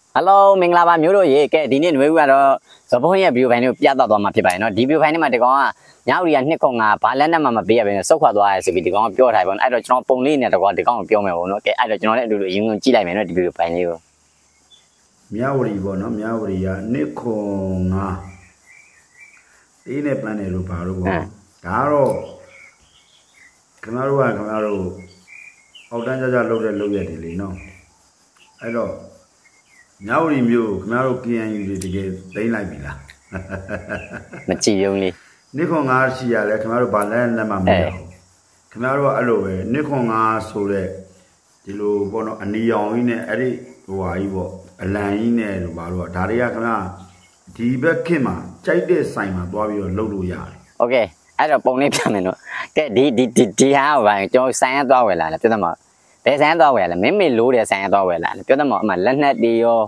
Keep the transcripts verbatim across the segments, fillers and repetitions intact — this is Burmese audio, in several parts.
Hello မင်္ဂလာပါမျိုးတို့ရေကဲဒီနေ့ຫນွေဦးကတော့ဇဘုံရဲ့ view ဖိုင်ကိုပြသသွားမှာဖြစ်ပါတယ်เนาะဒီ view ဖိုင်ထဲမှာဒီကောင်ကညောင်ရီကနှစ်ခွန်ကဘာလက်နဲ့မှမပေးရဘဲနဲ့စုတ်ခွာသွားရဲဆိုပြီးဒီကောင်ကပြောထားပြီပေါ့အဲ့တော့ကျွန်တော်ပုံလေးနဲ့တော့ဒီကောင်ကိုပြောမယ်ပေါ့เนาะကဲအဲ့တော့ကျွန်တော်လည်းအတူတူအရင်ကကြည့်လိုက်မယ်เนาะဒီ view ဖိုင်လေးကိုမြဝတီပေါ့เนาะမြဝတီကနှစ်ခွန်ကအေးနဲ့ပန်းတယ်လို့ပါလို့ပေါ့ဒါကတော့ခင်ဗျားတို့ကခင်ဗျားတို့အောက်တန်းကြကြလုပ်တဲ့လုပ်ရတယ်လေเนาะအဲ့တော့ညဝရီမျိုးခင်ဗျားတို့ K N U တွေတကယ်သိမ်းလိုက်ပြီလားမကြည့်ရုံလေးနှစ်ခွန်ငါရှိရလဲခင်ဗျားတို့ဗာလဲလက်မှမရဘူးခင်ဗျားတို့ကအဲ့လိုပဲနှစ်ခွန်ငါဆိုတဲ့ဒီလိုပေါ့နော်အနီရောင်ကြီးနဲ့အဲ့ဒီဟိုဟာကြီးပေါ့အလံကြီးနဲ့တို့ဘာလို့ဒါတွေကခင်ဗျာဒီဘက်ခင်မှာကြိုက်တဲ့ဆိုင်မှာသွားပြီးတော့လှုပ်လို့ရတယ်โอเคအဲ့တော့ပုံလေးပြမယ်နော်ကဲဒီဒီဒီဒီဟာကဘာကျွန်တော်ဆိုင်ရသွားဝယ်လာလဲပြောသမှာဘယ်ဆိုင်သွားဝယ်လဲမင်းမေလို့တဲ့ဆိုင်သွားဝယ်လာလဲပြောသမှာအမှလက်နက်တွေရော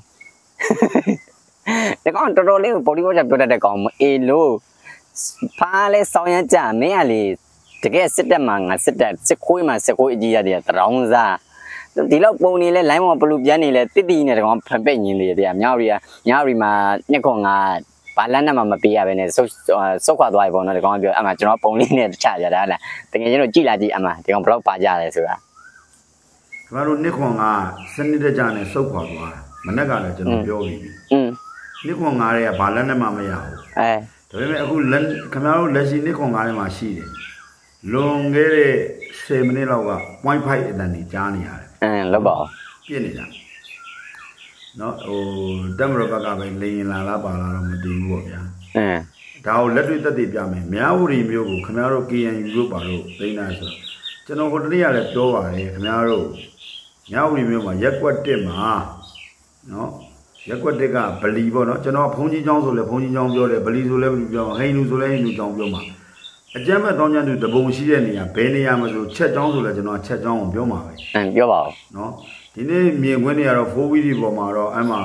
ဒီကောင်တော်တော်လေးကိုပေါ်ဒီပေါ်ချပြောတတ်တဲ့ကောင်မအေလို့ဖားလဲဆောင်းရကြမင်းကလေတကယ်စစ်တက်မှာငါစစ်တက်စစ်ခွေးမှာစစ်ခွေးအကြီးရတယ်တရောင်းစားဒီလောက်ပုံနေလဲလိုင်းပေါ်ဘလူပြန်နေလဲတိတိနဲ့တကောင်ဖန်ပိတ်ညင်းလေးတဲ့မြောက်ရီကမြောက်ရီမှာညက်ခွန်ကဘာလန်းနဲ့မှမပေးရဘဲနဲ့စုစုခွာသွားပြီပေါ့နော်ဒီကောင်ကပြောအမှကျွန်တော်ပုံလေးနဲ့ချကြတာဟလားတကယ်ချင်းတို့ကြည့်လာကြည့်အမှဒီကောင်ဘလောက်ပါကြတယ်ဆိုတာခင်ဗျားတို့နှစ်ခွန်ကစနစ်တကျနဲ့စုခွာသွားတာမနေ့ကလည်းကျွန်တော်ပြောပြီးอืมနှစ်ခွန်ငါးတွေကဘာလက်နဲ့မှမရဘူးအဲဒါပေမဲ့အခုလက်ခင်ဗျားတို့လက်ရှိနှစ်ခွန်ငါးတွေမှာရှိတယ်လွန်ခဲ့တဲ့ဆယ်မိနစ်လောက်က point five အတန်ကြီးကြားနေရတယ်အင်းလောက်ပါပြည့်နေတာနော်ဟိုတက်မရဘက်ကပဲလင်းရင်လာလားပါလားတော့မသိဘူးပေါ့ဗျာအင်းဒါကိုလက်တွေ့သက်သေပြမယ်မြဝတီမျိုးကိုခင်ဗျားတို့ K N U လို့ပါလို့သိနေတာဆိုတော့ကျွန်တော်ဟိုတနေ့ကလည်းပြောပါတယ်ခင်ဗျားတို့မြဝတီမျိုးမှာရက်ကွက်တစ်မှာနော်ရက်ကွက်တစ်ကဗလီပေါ့နော်ကျွန်တော်ဘုန်းကြီးကျောင်းဆိုလဲဘုန်းကြီးကျောင်းပြောတယ်ဗလီဆိုလဲဗလီပြောဟိန္ဒူဆိုလဲဟိန္ဒူကျောင်းပြောမှာအကျမ်းမဲ့တောင်းကျမ်းသူတပုံရှိတဲ့နေရာဘယ်နေရာမှာဆိုချက်ကျောင်းဆိုလဲကျွန်တော်ချက်ကျောင်းကိုပြောမှာပဲအင်းပြောပါဦးနော်ဒီနေ့မြင်ခွင့်တွေကတော့ဖိုးဝီဒီပေါ်မှာတော့အဲ့မှာ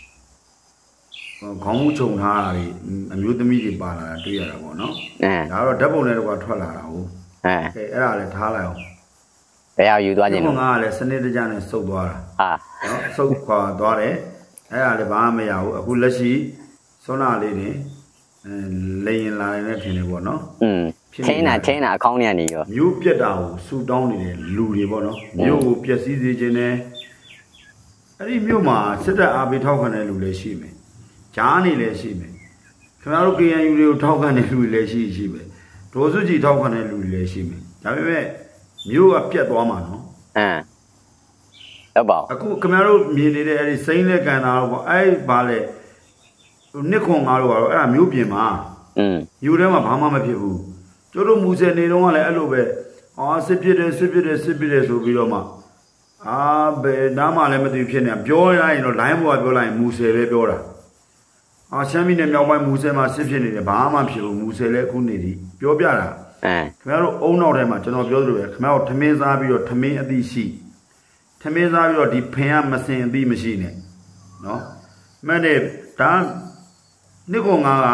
ခေါင်းမှုခြုံထားတာတွေအမျိုးသမီးတွေပါလာတာတွေ့ရတာပေါ့နော်အဲဒါတော့ဓာတ်ပုံနဲ့တော့ထွက်လာတာဟုတ်အဲအဲ့ဒါလည်းထားလိုက်အောင်ဘယ်ရောက်ယူသွားခြင်းလဲငါကလည်းစနစ်တကျနဲ့စုပ်သွားတာဟာနော်စုပ်ခွာသွားတယ်အဲ့ဒါလည်းဘာမှမရဘူးအခုလက်ရှိစွမ်းနာလေးတွေအဲလိန်လာနေထင်တယ်ပေါ့နော်อืมထင်းတာထင်းတာအကောင်းနဲ့နေရောမြို့ပြက်တာကိုစူတောင်းနေတဲ့လူတွေပေါ့နော်မြို့ကိုပျက်စီးစေခြင်းနဲ့အဲ့ဒီမြို့မှာစစ်တပ်အားပေးထောက်ခံတဲ့လူလည်းရှိမယ်ကြားနေလည်းရှိမယ်ခင်ဗျားတို့ K N U တွေကိုထောက်ခံတဲ့လူတွေလည်းရှိရှိပဲဒေါ်စုကြည်ထောက်ခံတဲ့လူတွေလည်းရှိမယ်ဒါပေမဲ့မြို့ကပြက်သွားမှာနော်အင်းတော့ပါအခုခင်ဗျားတို့မြင်နေတဲ့အဲ့ဒီစိမ့်လက်ကန်တာတော့ပေါ့အဲ့ဘာလဲနှစ်ခွန်ငါတို့ကတော့အဲ့ဒါမြို့ပြင်မှာอืมမြို့ထဲမှာဘာမှမဖြစ်ဘူးကျတို့မူဆယ်နေတော့ကလည်းအဲ့လိုပဲအာစစ်ဖြစ်တယ်စစ်ဖြစ်တယ်စစ်ဖြစ်တယ်ဆိုပြီးတော့မှအာဘယ်နားမှလည်းမသိဖြစ်နေပြောရရင်တော့ line ပေါ်ကပြောလိုက်ရင်မူဆယ်ပဲပြောတာအာရှမ်းပြည်နယ်မြောက်ပိုင်းမူဆယ်မှာစစ်ဖြစ်နေတယ်ဘာမှမဖြစ်ဘူးမူဆယ်လည်းအခုနေသည်ပြောပြတာအဲခင်ဗျားတို့အုံနောက်ထဲမှာကျွန်တော်ပြောသလိုပဲခင်ဗျားတို့ထမင်းစားပြီးတော့ထမင်းအသီးရှိထမင်းစားပြီးတော့ဒီဖင်ကမစင်အသီးမရှိနဲ့နော်မှန်တယ်ဒါနှစ်ကုန်ငါက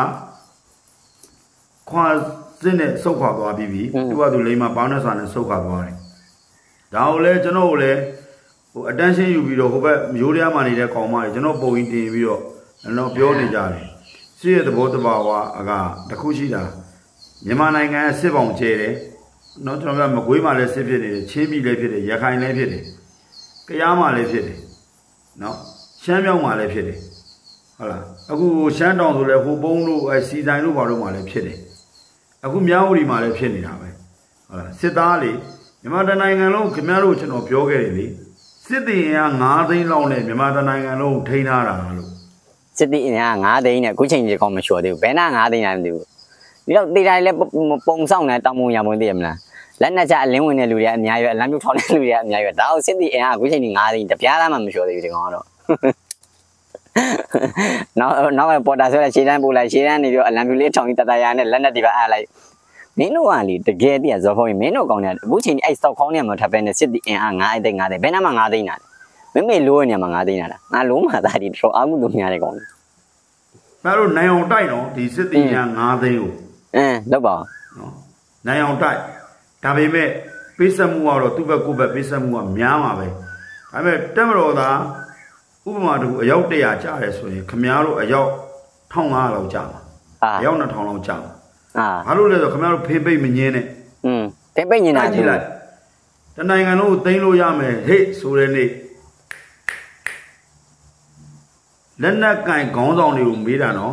ခွာစင်းနဲ့စုတ်ခွာသွားပြီးပြီသူကသူလိမ်မာပေါင်းနဲ့စာနဲ့စုတ်ခွာသွားတယ်ဒါကိုလည်းကျွန်တော်ကိုလည်းဟို attention ယူပြီးတော့ဟိုဘက်ရိုးရမှနေတဲ့ကောင်မတွေကျွန်တော်ပုံရင်တင်ပြီးတော့တော့ပြောနေကြတယ်စစ်ရဲ့သဘောတဘာဝအကတခုရှိတာမြန်မာနိုင်ငံစစ်ပောင်ကျဲတယ်နော်ကျွန်တော်ကမကွေးမှာလည်းစစ်ဖြစ်နေတယ်ချင်းပြည်လည်းဖြစ်တယ်ရခိုင်လည်းဖြစ်တယ်ကယားမှာလည်းဖြစ်တယ်နော်ရှမ်းမြောက်မှာလည်းဖြစ်တယ်ဟုတ်လားအခုရှမ်းတောင်ဆိုလည်းဟိုပုံးတို့အဲစီတိုင်းတို့ဘာလို့မှလည်းဖြစ်တယ်အခုမြောက်ဦးဒီမှာလည်းဖြစ်နေတာပဲဟုတ်လားစစ်သားလေမြန်မာတိုင်းနိုင်ငံလုံးခင်ဗျားတို့ကျွန်တော်ပြောခဲ့တယ်လေစစ်တီအင်အား၅သိန်းလောက်နဲ့မြန်မာတိုင်းနိုင်ငံလုံးထိန်းထားတာလို့စစ်တီအင်အား၅သိန်းနဲ့အခုချိန်ကြီးကောင်းမလျှော်သေးဘူးဘယ်နာ၅သိန်းလဲမသိဘူးဒီတော့တေးတိုင်းလည်းပုံဆောင်နေတောင်းမုံရမွန်းသိရမလားလက်နဲ့ချအလင်းဝင်တဲ့လူတွေအများကြီးပဲအလမ်းပြုတ်ထောင်းတဲ့လူတွေအများကြီးပဲဒါအောင်စစ်တီအင်အားအခုချိန်ကြီး၅သိန်းတပြားသားမှမလျှော်သေးဘူးဒီကောင်ကတော့နောက်နောက်ပေါ်တာဆိုတော့ရှေ့တန်းပို့လိုက်ရှေ့တန်းနေပြီးအလံပြူလေးထောင်ကြီးတတရာနဲ့လက်နဲ့ဒီပါအားလိုက်မင်းတို့ကလေတကယ်တည်းဇော်ဖုန်းမင်းတို့ကောင်းတယ်အခုချိန်ဒီအဲ့စောက်ခေါင်းနေမှာထပ်ပဲနဲ့စစ်တီအင်အား၅သိန်း၅သိန်းဘယ်နှမှာ၅သိန်းနာလဲမမေလိုးနေမှာ၅သိန်းနာလားငါလုံးမှာသားဒီတော်အားမှုလို့များတယ်ကောင်းတယ်ငါတို့နိုင်အောင်တိုက်တော့ဒီစစ်တီအင်အား၅သိန်းကိုအင်းလောက်ပါနော်နိုင်အောင်တိုက်ဒါပေမဲ့ပေးဆက်မှုကတော့သူ့ဘက်ကိုယ့်ဘက်ပေးဆက်မှုကများမှာပဲဒါပေမဲ့တက်မတော်သားဥဥပမာတခုအယောက်တရာကြားတယ်ဆိုရင်ခမားတို့အယောက်တစ်ထောင်ငါးလောက်ကြားမှာအယောက်နှစ်ထောင်လောက်ကြားမှာအာဘာလို့လဲဆိုခမားတို့ဖေးပိတ်မငင်းနဲ့อืมဖေးပိတ်ငင်းတာကြည့်လိုက်တနိုင်ငံလုံးကိုသိမ်းလို့ရမယ်ဟေ့ဆိုတဲ့နေ့လက်နက်ကင်ခေါင်းဆောင်တွေကိုမေးတာနော်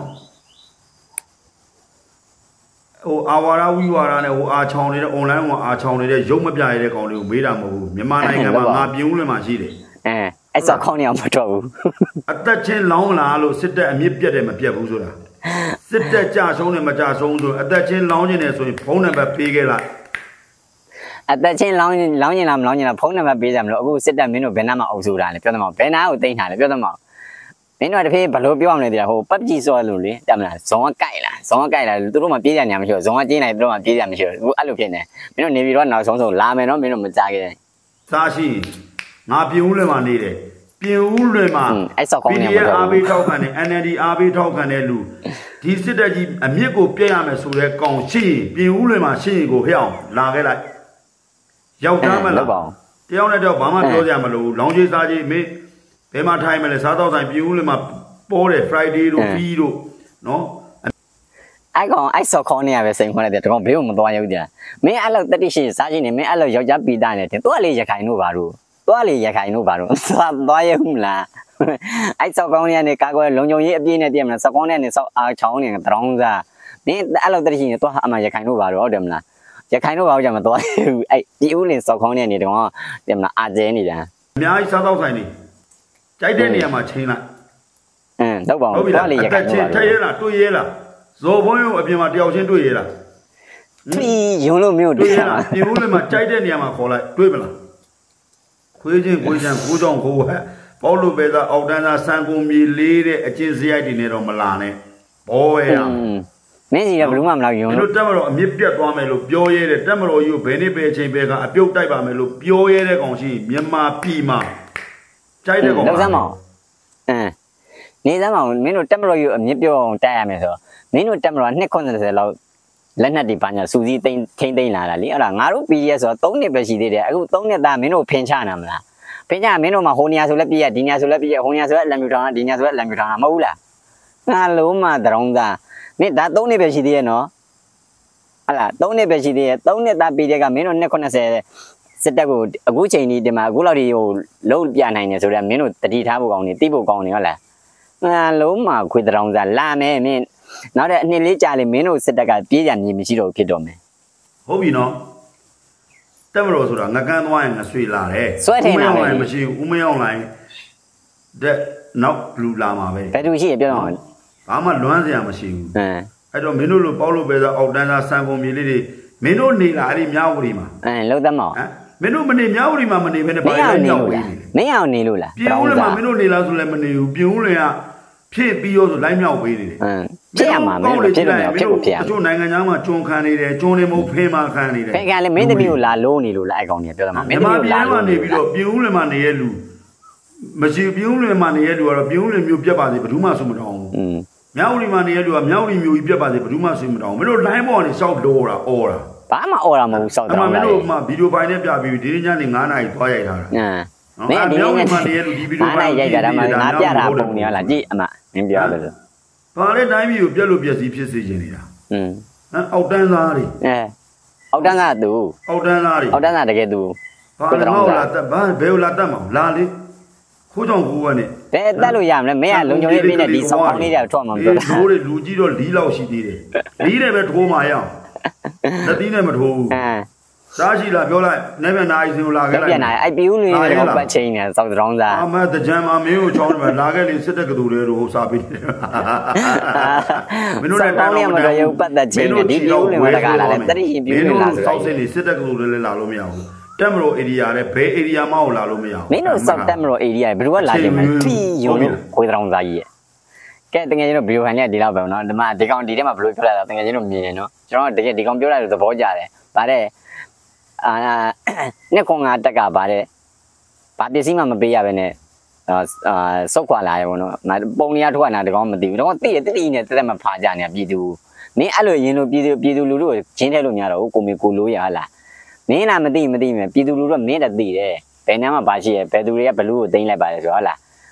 ဟိုအာဝါရဝိဝါဒနဲ့ဟိုအာချောင်းနေတဲ့ online မှာအာချောင်းနေတဲ့ရုပ်မပြရတဲ့ကောင်တွေကိုမေးတာမဟုတ်ဘူးမြန်မာနိုင်ငံမှာငါပြင်းဦးလွင်မှာရှိတယ်အဲအဲ့စောခေါင်းနေအောင်မတော့ဘူးအသက်ချင်းလောင်းလာလို့စစ်တပ်အမြင့်ပြတ်တယ်မပြတ်ဘူးဆိုတာစစ်တပ်ကြဆုံးတယ်မကြဆုံးဆိုအသက်ချင်းလောင်းနေတယ်ဆိုရင်ဖုန်းနံပါတ်ပေးခဲ့လိုက်အသက်ချင်းလောင်းလောင်းရင်လားမလောင်းရင်လားဖုန်းနံပါတ်ပေးကြမလို့အခုစစ်တပ်မင်းတို့ဘယ်နာမှအုပ်စိုးတာလဲပြောသမောဘယ်နာကိုတိတ်ထားလဲပြောသမောမင်းတို့တဖေးဘလို့ပြောအောင်လဲတရားဟိုပတ်ကြီးစောလို့လေတမလားဇုံကကြိုက်လားဇုံကကြိုက်လားသူတို့မှပြေးကြညာမရှိဘူးဇုံကကျင်းလိုက်သူတို့မှပြေးကြမရှိဘူးအခုအဲ့လိုဖြစ်နေမင်းတို့နေပြီးတော့နောက်ဆုံးဆုံးလာမယ်နော်မင်းတို့မကြားခဲ့စားရှိငါပြင်ဦးလွင်မှာနေတယ်ပြင်ဦးလွင်မှာအဲ့စောက်ကောင်းနေမှာအားပေးထောက်ခံတယ် N L D အားပေးထောက်ခံတဲ့လူဒီစစ်တပ်ကြီးအမြင့်ကိုပြည့်ရမယ်ဆိုတဲ့ကောင်ရှိပြင်ဦးလွင်မှာရှိရင်ကိုဖျက်အောင်လာခဲ့လိုက်ယောက်ျားမလားတယောက်နဲ့တယောက်ဘာမှပြောကြမလို့လောင်းကြီးစားကြီးမင်းဘယ်မှာထိုင်မလဲစားတော့ဆိုင်ပြူးလေးမှာပေါ်တယ် Friday တို့ Fee တို့နော်အဲ့ကောင်အဲ့စော်ခေါင်းနေရပဲစိန်ခေါ်နေတယ်တကောင်ဘေးကိုမသွားရဘူးကြာမင်းအဲ့လောက်တက်တိရှိစားချင်းနေမင်းအဲ့လောက်ယောက်ျားပီတာနေတယ်တွားလေရခိုင်တို့ဘာလို့တွားလေရခိုင်တို့ဘာလို့သွားသွားရမှုလားအဲ့စော်ခေါင်းနေကနေကာကွယ်လုံခြုံရေးအပြည့်နဲ့တည်မလားစော်ခေါင်းနေကနေစောက်အားချောင်းနေတရောင်းစားမင်းအဲ့လောက်တက်တိရှိနေတွားအမှရခိုင်တို့ဘာလို့ဟုတ်တယ်မလားရခိုင်တို့ဘာလို့ကြာမသွားဘူးအဲ့ဒီဦးလင်စော်ခေါင်းနေနေတကောင်တည်မလားအာကျဲနေတာအများကြီးစားတော့ဆိုင်နေကြိုက်တဲ့နေရာမှာချင်းလိုက်အင်းတော့ပါဘူးတော့လေရခိုင်ချင်းထည့်ရလားတွေ့ရလားဇော်ဘုန်းရုံအပြင်မှာတယောက်ချင်းတွေ့ရလားပြီးယုံလို့မျိုးတွေ့ရလားပြင်ဦးလေးမှာကြိုက်တဲ့နေရာမှာခေါ်လိုက်တွေ့မလားခွေးချင်းခွေးချမ်းကိုးကြောင်ကိုးဟဲ့ပေါလို့ပဲသားအောက်တန်းသားစံကုန်မြေလေးတဲ့အချင်းစရိုက်တွေနဲ့တော့မလာနဲ့ဘောဝဲရမင်းကြီးကဘလို့မှမလောက်ယုံလို့တို့တက်မတော်အမြင့်ပြတ်သွားမယ်လို့ပြောရဲတယ်တက်မတော်ကြီးကိုဘယ်နေ့ပဲအချိန်ပဲကအပြုတ်တိုက်ပါမယ်လို့ပြောရဲတဲ့ကောင်ရှိမြန်မာပြည်မှာကြိုက်တဲ့ကောင်လောက်စမ်းမအောင်အင်းနေစမ်းမအောင်မင်းတို့တက်မတော်ယူအမြင့်ပြောအောင်တိုက်ရမယ်ဆိုတော့မင်းတို့တက်မတော်နှစ်ခွန်း30လောက်လက်နက်တွေပါညာစူစီးသိမ်းထိမ့်သိမ်းလာတာလေအဲ့ဒါငါတို့ P D S ဆိုတော့၃နှစ်ပဲရှိသေးတယ်အခု၃နှစ်သားမင်းတို့ဖင်ချနာမလားဖင်ချမင်းတို့မှာဟိုနေရာဆိုလည်းပြည့်ရဒီနေရာဆိုလည်းပြည့်ရဟိုနေရာဆိုလည်းအလံမြူထောင်တာဒီနေရာဆိုလည်းအလံမြူထောင်တာမဟုတ်ဘူးလားငါလုံးမတရောင်းသားမင်းဒါ၃နှစ်ပဲရှိသေးရဲ့နော်ဟလာ၃နှစ်ပဲရှိသေးရဲ့၃နှစ်သား P D S ကမင်းတို့နှစ်ခွန်း30စစ်တပ်ကိုအခုချိန်ကြီးတင်မှာအခုလောက်ဒီဟိုလုံးပြနိုင်နေဆိုတော့မင်းတို့တတိထားဖို့ကောင်းနေတိဖို့ကောင်းနေဟုတ်လားငါလုံးမခွေတရောင်းစားလာမယ်မင်းနောက်တဲ့အနှစ်လေးကြာလေမင်းတို့စစ်တပ်ကပြေးကြမြေမရှိတော့ဖြစ်တော့မယ်ဟုတ်ပြီနော်တက်မလို့ဆိုတာငကန်းသွားရင်ငဆွေလာတယ်ဆွဲထင်တာပဲမရှိဘူးဦးမရောက်လိုက်တဲ့နောက်လူလာမှာပဲဘယ်သူရှိရပြောတော့ဘာမှလွမ်းစရာမရှိဘူးအဲအဲ့တော့မင်းတို့လိုပေါလို့ပဲဆိုအောက်တန်းသားစံကုန်မြေလေးတွေမင်းတို့နေလာအဲ့ဒီမြောက်ဝတီမှာအဲလုံးသမောမင်းတို့မနေမြောက်ဝတီမှာမနေဘဲနဲ့ဘာလဲမြောက်ဝတီမင်းအောင်နေလို့လားပြင်ဦးလည်းမင်းတို့နေလားဆိုလည်းမနေဘူးပြင်ဦးလည်းကဖြည့်ပြီးရောဆိုလိုက်မြောက်ပေးနေတယ်အင်းဖြစ်ရမှာမင်းတို့ဖြစ်တယ်ဖြစ်ကိုဖြစ်ရတချို့နိုင်ငံသားမှာကျွန်းခံနေတယ်ကျွန်းနေမဟုတ်ဖင်းမှာခံနေတယ်ဖင်းကန်လည်းမင်းသမီးကိုလာလုံးနေလို့လားအဲ့ကောင်ကြီးပြောတာမှာမင်းသမီးကိုလာလုံးနေပြီးတော့ပြင်ဦးလည်းမနေရလူမရှိပြင်ဦးလည်းမနေရလူကတော့ပြင်ဦးလည်းမျိုးပြတ်ပါစေဘယ်သူမှဆွမတောင်းဘူးอืมမြောက်ဦးမှာနေရလူကမြောက်ဦးမျိုးကြီးပြတ်ပါစေဘယ်သူမှဆွမတောင်းဘူးမင်းတို့ line ပေါ်ကနေရှောက်လို့တာအော်တာဘာမှအော်တာမဟုတ်စောက်တာအမှမင်းတို့မှဗီဒီယိုပိုင်းနဲ့ပြပြီးဒီညနေ9နာရီသွားရိုက်ထားတာအင်းမင်းဒီနေ့မှနေရလူဒီဗီဒီယိုပိုင်းရိုက်ကြတာမှငါပြတာပုံနေရလားကြည့်အမမင်းပြောလို့ဘာလဲတိုင်းပြည်ကိုပြက်လို့ပြက်စီးဖြစ်စေခြင်းနေတာอืมဟမ်အောက်တန်းသားတွေအဲအောက်တန်းသားသူအောက်တန်းသားတွေအောက်တန်းသားတကယ်သူဘာလဲမဟုတ်လားတက်ဘာဘယ်လိုလာတက်မလာလေခိုးကြောင်ကိုကနဲ့ဘယ်တက်လို့ရမလဲမင်းကလုံခြုံရေးအပြည့်နဲ့ဒီဆောင်းကောင်းလေးတွေထွက်မှာပြောတာလူတွေလူကြီးတော့လီးလောက်ရှိသေးတယ်လီးတယ်ပဲထိုးမှရအောင်လက်သီးနဲ့မထိုးဘူးအဲစားရှိလားပြောလိုက်နေပြန်နာရီစင်ကိုလာခဲ့လိုက်ပြန်နာအဲ့ပြူးလေးတော့ပတ်ချင်းနေစောက်တောင်းစားအမတကြံမှာမင်းကိုချောင်းတယ်လာခဲ့လေစစ်တဲ့ကတူတွေတို့စားပြီးတယ်မင်းတို့လည်းတောင်းရမှာတော့ရုပ်ပတ်သက်ချင်းဒီပြူးလေးမတကားလာတယ်တတိရင်ပြူးလေးလာဆိုတော့စောက်စင်နေစစ်တဲ့ကတူတွေလည်းလာလို့မရဘူးတက်မလို့ area နဲ့ဘယ် area မှကိုလာလို့မရဘူးမင်းတို့စောက်တက်မလို့ area ဘယ်သူကလာကြမလဲပြီးရုံလို့ခွေးတောင်းစားကြီးရဲ့ကဲတကယ်ချင်းတို့ဗီဒီယိုဖိုင်လေးကဒီလောက်ပဲเนาะဒီမှာဒီကောင်ဒီထဲမှာဘယ်လိုပြောလာတာတကယ်ချင်းတို့မြင်နေเนาะကျွန်တော်တကယ်ဒီကောင်ပြောလာလို့သဘောကျတယ်ဗါတဲ့အာနှစ်ခွန်ငါတက်ကဗါတဲ့ဘာပစ္စည်းမှမပေးရဘဲနဲ့အာစုတ်ခွာလာရပေါ့နော်ပုံနေရထွက်လာတကောင်မသိဘူးတော့တိရတိတိနဲ့တက်တက်မဖာကြနေပြည်သူမင်းအဲ့လိုရင်လို့ပြည်သူပြည်သူလူတို့ဂျင်းထဲလို့များတော့ကိုမေကိုလိုရဟလားမင်းလားမသိမသိမယ်ပြည်သူလူတို့မင်းတသိတယ်ဘယ်နှမ်းမှဘာရှိရဘယ်သူတွေကဘလူးကိုသိမ်းလိုက်ပါလဲဆိုတော့ဟလား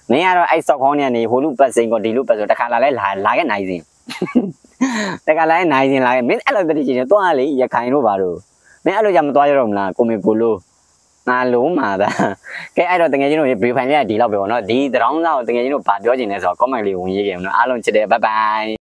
မင်းကတော့အဲ့စောက်ခေါင်းနေနေဟိုလူပတ်စိန်ကိုဒီလူပတ်ဆိုတခါလာလဲလာလာခဲ့နိုင်စဉ်တခါလာနိုင်စဉ်လာခဲ့မင်းအဲ့လိုတတိချင်းတော့လေရခိုင်တို့ပါတော့မင်းအဲ့လိုကြမသွားရတော့မလားကိုမေကိုလိုငါလုံးမှာဒါကဲအဲ့တော့တကယ်ချင်းတို့ဘေးဖိုင်လေးကဒီလောက်ပဲပေါ့နော်ဒီတရောင်းစားကိုတကယ်ချင်းတို့ဗာပြောချင်လဲဆိုတော့ comment လေးဝင်ရေးကြအောင်နော်အားလုံးချစ်တယ် bye bye